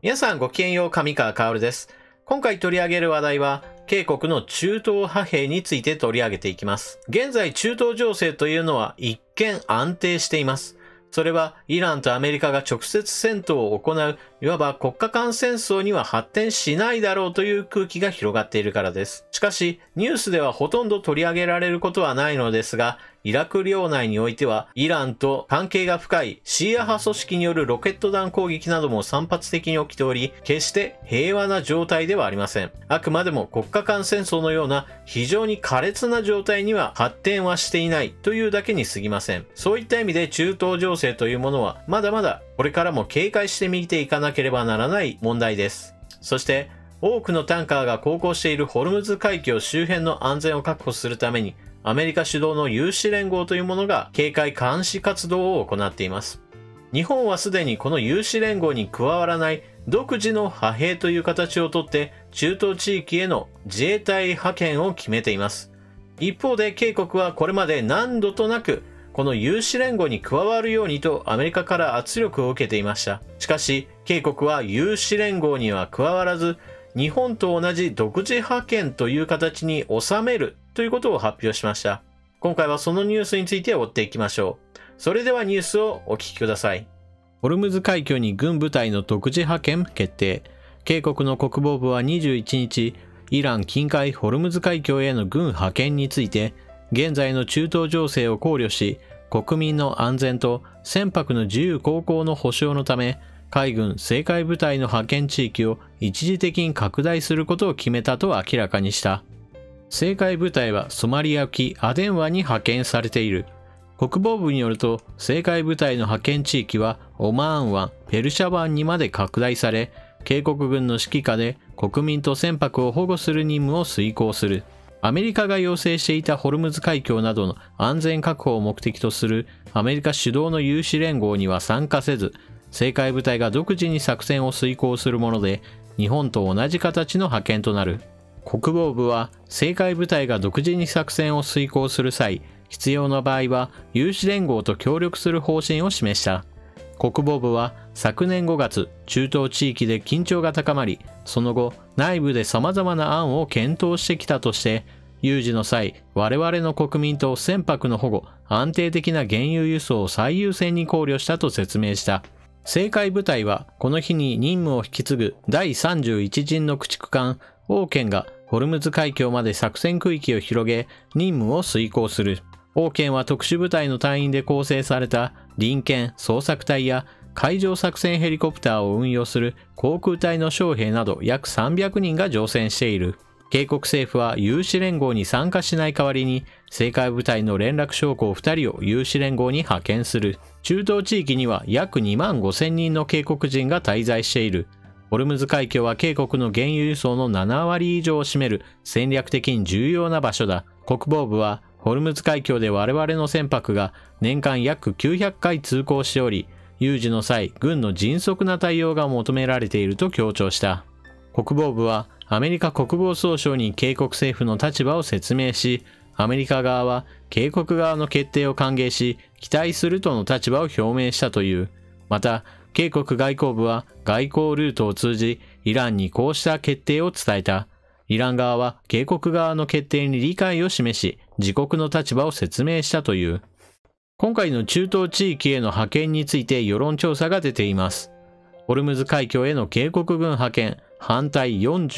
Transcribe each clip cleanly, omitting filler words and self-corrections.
皆さんごきげんよう、上川薫です。今回取り上げる話題は、警国の中東派兵について取り上げていきます。現在中東情勢というのは一見安定しています。それはイランとアメリカが直接戦闘を行う、いわば国家間戦争には発展しないだろうという空気が広がっているからです。しかし、ニュースではほとんど取り上げられることはないのですが、イラク領内においては、イランと関係が深いシーア派組織によるロケット弾攻撃なども散発的に起きており、決して平和な状態ではありません。あくまでも国家間戦争のような非常に苛烈な状態には発展はしていないというだけに過ぎません。そういった意味で中東情勢というものは、まだまだこれからも警戒して見ていかなければならない問題です。そして、多くのタンカーが航行しているホルムズ海峡周辺の安全を確保するために、アメリカ主導の有志連合というものが警戒監視活動を行っています。日本はすでにこの有志連合に加わらない独自の派兵という形をとって中東地域への自衛隊派遣を決めています。一方で警国はこれまで何度となくこの有志連合に加わるようにとアメリカから圧力を受けていました。しかし警国は有志連合には加わらず日本と同じ独自派遣という形に収めるということを発表しました。今回はそのニュースについて追っていきましょう。それではニュースをお聞きください。ホルムズ海峡に軍部隊の独自派遣決定。警国の国防部は21日、イラン近海ホルムズ海峡への軍派遣について、現在の中東情勢を考慮し、国民の安全と船舶の自由航行の保障のため、海軍政界部隊の派遣地域を一時的に拡大することを決めたと明らかにした。政界部隊はソマリア沖アデン湾に派遣されている。国防部によると、政界部隊の派遣地域はオマーン湾、ペルシャ湾にまで拡大され、警国軍の指揮下で国民と船舶を保護する任務を遂行する。アメリカが要請していたホルムズ海峡などの安全確保を目的とするアメリカ主導の有志連合には参加せず、政界部隊が独自に作戦を遂行するもので、日本と同じ形の派遣となる。国防部は、政界部隊が独自に作戦を遂行する際、必要な場合は、有志連合と協力する方針を示した。国防部は、昨年5月、中東地域で緊張が高まり、その後、内部で様々な案を検討してきたとして、有事の際、我々の国民と船舶の保護、安定的な原油輸送を最優先に考慮したと説明した。政界部隊はこの日に任務を引き継ぐ第31陣の駆逐艦オーケンがホルムズ海峡まで作戦区域を広げ任務を遂行する。オーケンは特殊部隊の隊員で構成された臨検捜索隊や海上作戦ヘリコプターを運用する航空隊の将兵など約300人が乗船している。警国政府は有志連合に参加しない代わりに政界部隊の連絡将校2人を有志連合に派遣する。中東地域には約2万5000人の警国人が滞在している。ホルムズ海峡は警国の原油輸送の7割以上を占める戦略的に重要な場所だ。国防部はホルムズ海峡で我々の船舶が年間約900回通航しており、有事の際、軍の迅速な対応が求められていると強調した。国防部はアメリカ国防総省に警国政府の立場を説明し、アメリカ側は警国側の決定を歓迎し、期待するとの立場を表明したという。また、警国外交部は外交ルートを通じ、イランにこうした決定を伝えた。イラン側は警国側の決定に理解を示し、自国の立場を説明したという。今回の中東地域への派遣について世論調査が出ています。ホルムズ海峡への警国軍派遣、反対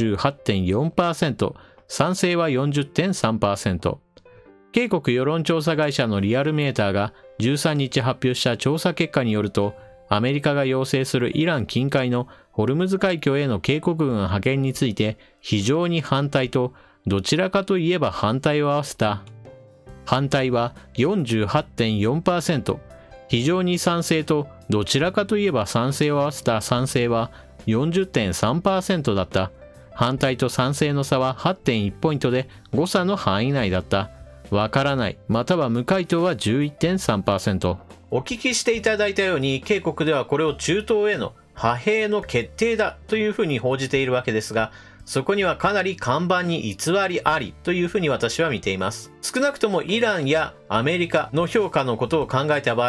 48.4%、賛成は 40.3%。警国世論調査会社のリアルメーターが13日発表した調査結果によると、アメリカが要請するイラン近海のホルムズ海峡への警国軍派遣について非常に反対と、どちらかといえば反対を合わせた。反対は 48.4%、非常に賛成とどちらかといえば賛成を合わせた賛成は 40.3% だった。反対と賛成の差は 8.1 ポイントで誤差の範囲内だった。わからない、または無回答は 11.3%。お聞きしていただいたように、警国ではこれを中東への派兵の決定だというふうに報じているわけですが、そこにはかなり看板に偽りありというふうに私は見ています。少なくともイランやアメリカの評価のことを考えた場合、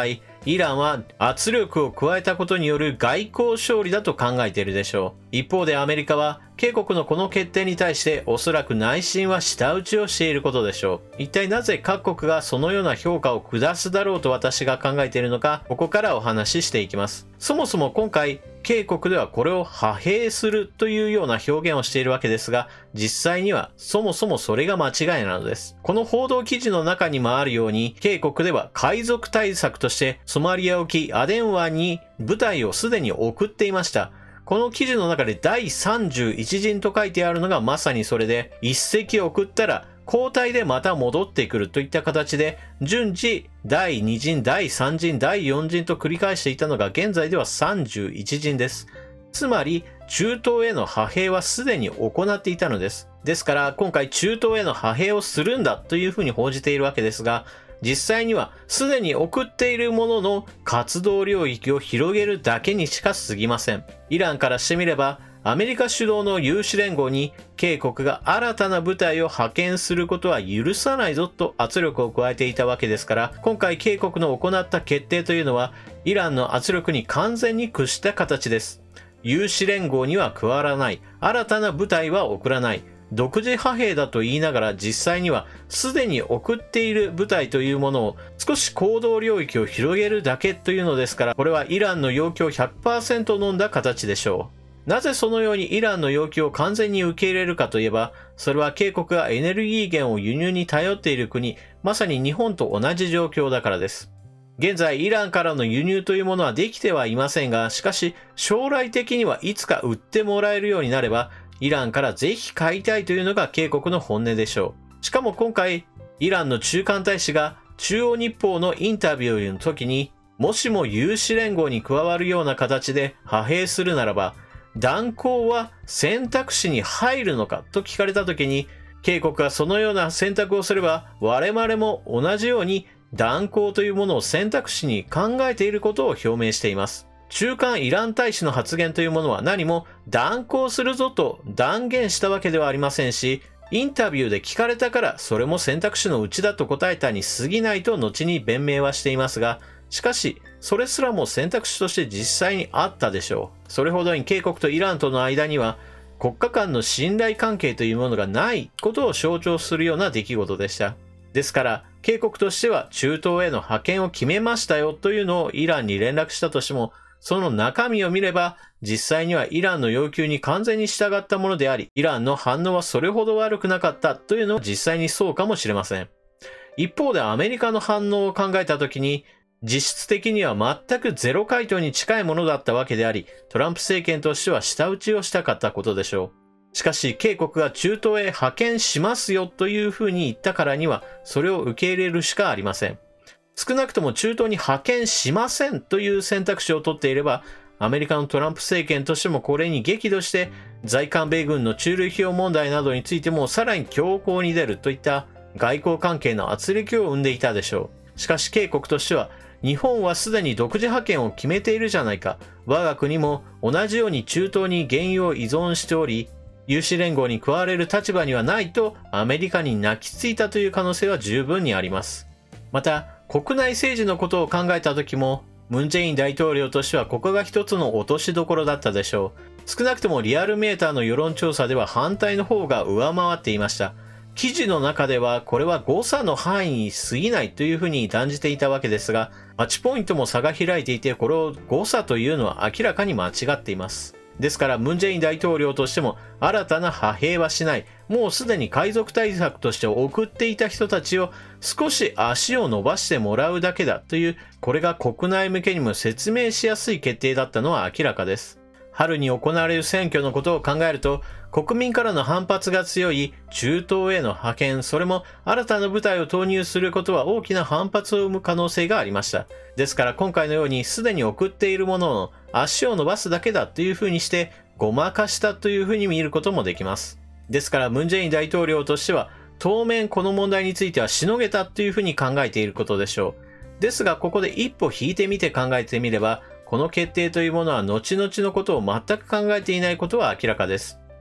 イランは圧力を加えたことによる外交勝利だと考えているでしょう。一方でアメリカは、K 国のこの決定に対しておそらく内心は舌打ちをしていることでしょう。一体なぜ各国がそのような評価を下すだろうと私が考えているのか、ここからお話ししていきます。そもそも今回、K 国ではこれを派兵するというような表現をしているわけですが、実際にはそもそもそれが間違いなのです。この報道記事の中にもあるように、K 国では海賊対策としてソマリア沖アデン湾に部隊をすでに送っていました。この記事の中で第31陣と書いてあるのがまさにそれで、一隻送ったら交代でまた戻ってくるといった形で、順次第2陣、第3陣、第4陣と繰り返していたのが現在では31陣です。つまり中東への派兵はすでに行っていたのです。ですから今回中東への派兵をするんだというふうに報じているわけですが、実際にはすでに送っているものの活動領域を広げるだけにしか過ぎません。イランからしてみれば、アメリカ主導の有志連合にK国が新たな部隊を派遣することは許さないぞと圧力を加えていたわけですから、今回K国の行った決定というのはイランの圧力に完全に屈した形です。有志連合には加わらない、新たな部隊は送らない、独自派兵だと言いながら実際にはすでに送っている部隊というものを少し行動領域を広げるだけというのですから、これはイランの要求を 100% 飲んだ形でしょう。なぜそのようにイランの要求を完全に受け入れるかといえば、それはK国がエネルギー源を輸入に頼っている国、まさに日本と同じ状況だからです。現在イランからの輸入というものはできてはいませんが、しかし将来的にはいつか売ってもらえるようになれば、イランからぜひ買いたいというのがK国の本音でしょう。しかも今回、イランの駐韓大使が中央日報のインタビューの時に、もしも有志連合に加わるような形で派兵するならば、断交は選択肢に入るのかと聞かれた時に、K国がそのような選択をすれば、我々も同じように断交というものを選択肢に考えていることを表明しています。駐韓イラン大使の発言というものは何も断交するぞと断言したわけではありませんし、インタビューで聞かれたからそれも選択肢のうちだと答えたに過ぎないと後に弁明はしていますが、しかしそれすらも選択肢として実際にあったでしょう。それほどにK国とイランとの間には国家間の信頼関係というものがないことを象徴するような出来事でした。ですからK国としては中東への派遣を決めましたよというのをイランに連絡したとしても、その中身を見れば実際にはイランの要求に完全に従ったものであり、イランの反応はそれほど悪くなかったというのは実際にそうかもしれません。一方でアメリカの反応を考えたときに、実質的には全くゼロ回答に近いものだったわけであり、トランプ政権としては舌打ちをしたかったことでしょう。しかしK国が中東へ派遣しますよというふうに言ったからには、それを受け入れるしかありません。少なくとも中東に派遣しませんという選択肢を取っていれば、アメリカのトランプ政権としてもこれに激怒して、在韓米軍の駐留費用問題などについてもさらに強硬に出るといった外交関係の圧力を生んでいたでしょう。しかしK国としては、日本はすでに独自派遣を決めているじゃないか。我が国も同じように中東に原油を依存しており、有志連合に加われる立場にはないとアメリカに泣きついたという可能性は十分にあります。また、国内政治のことを考えた時も、ムン・ジェイン大統領としてはここが一つの落としどころだったでしょう。少なくともリアルメーターの世論調査では反対の方が上回っていました。記事の中ではこれは誤差の範囲に過ぎないというふうに断じていたわけですが、8ポイントも差が開いていて、これを誤差というのは明らかに間違っています。ですからムン・ジェイン大統領としても新たな派兵はしない。もうすでに海賊対策として送っていた人たちを少し足を伸ばしてもらうだけだという、これが国内向けにも説明しやすい決定だったのは明らかです。春に行われる選挙のことを考えると、国民からの反発が強い中東への派遣、それも新たな部隊を投入することは大きな反発を生む可能性がありました。ですから今回のようにすでに送っているものの足を伸ばすだけだというふうにしてごまかしたというふうに見ることもできます。ですからムン・ジェイン大統領としては当面この問題についてはしのげたというふうに考えていることでしょう。ですがここで一歩引いてみて考えてみれば、この決定というものは後々のことを全く考えていないことは明らかです。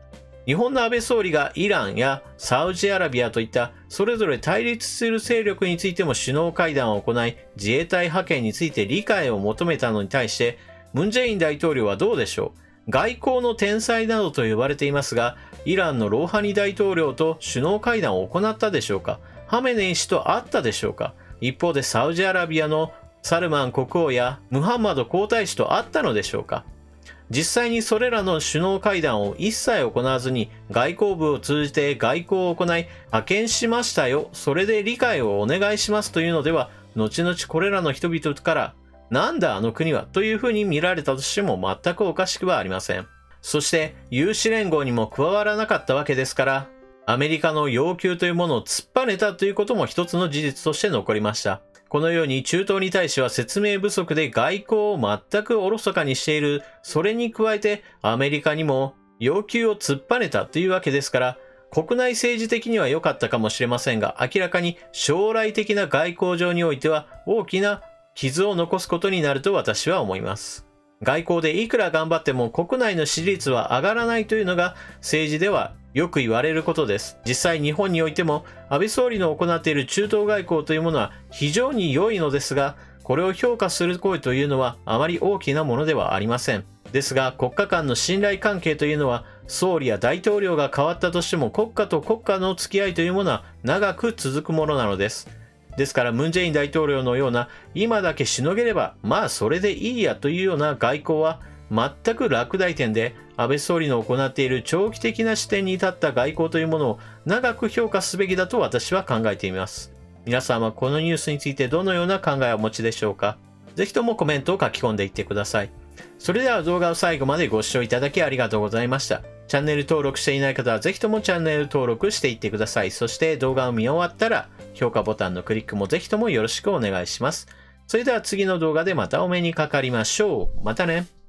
日本の安倍総理がイランやサウジアラビアといったそれぞれ対立する勢力についても首脳会談を行い、自衛隊派遣について理解を求めたのに対して、ムン・ジェイン大統領はどうでしょう。外交の天才などと呼ばれていますが、イランのローハニ大統領と首脳会談を行ったでしょうか。ハメネイ師と会ったでしょうか。一方でサウジアラビアのサルマン国王やムハンマド皇太子と会ったのでしょうか。実際にそれらの首脳会談を一切行わずに外交部を通じて外交を行い、派遣しましたよ、それで理解をお願いしますというのでは、後々これらの人々からなんだあの国はというふうに見られたとしても全くおかしくはありません。そして有志連合にも加わらなかったわけですから、アメリカの要求というものを突っぱねたということも一つの事実として残りました。このように中東に対しては説明不足で外交を全くおろそかにしている。それに加えてアメリカにも要求を突っぱねたというわけですから、国内政治的には良かったかもしれませんが、明らかに将来的な外交上においては大きな傷を残すことになると私は思います。外交でいくら頑張っても国内の支持率は上がらないというのが政治ではよく言われることです。実際日本においても安倍総理の行っている中東外交というものは非常に良いのですが、これを評価する声というのはあまり大きなものではありません。ですが国家間の信頼関係というのは総理や大統領が変わったとしても国家と国家の付き合いというものは長く続くものなのです。ですからムン・ジェイン大統領のような今だけしのげればまあそれでいいやというような外交は全く落第点で、安倍総理の行っている長期的な視点に立った外交というものを長く評価すべきだと私は考えています。皆さんはこのニュースについてどのような考えをお持ちでしょうか。ぜひともコメントを書き込んでいってください。それでは動画を最後までご視聴いただきありがとうございました。チャンネル登録していない方はぜひともチャンネル登録していってください。そして動画を見終わったら評価ボタンのクリックもぜひともよろしくお願いします。それでは次の動画でまたお目にかかりましょう。またね。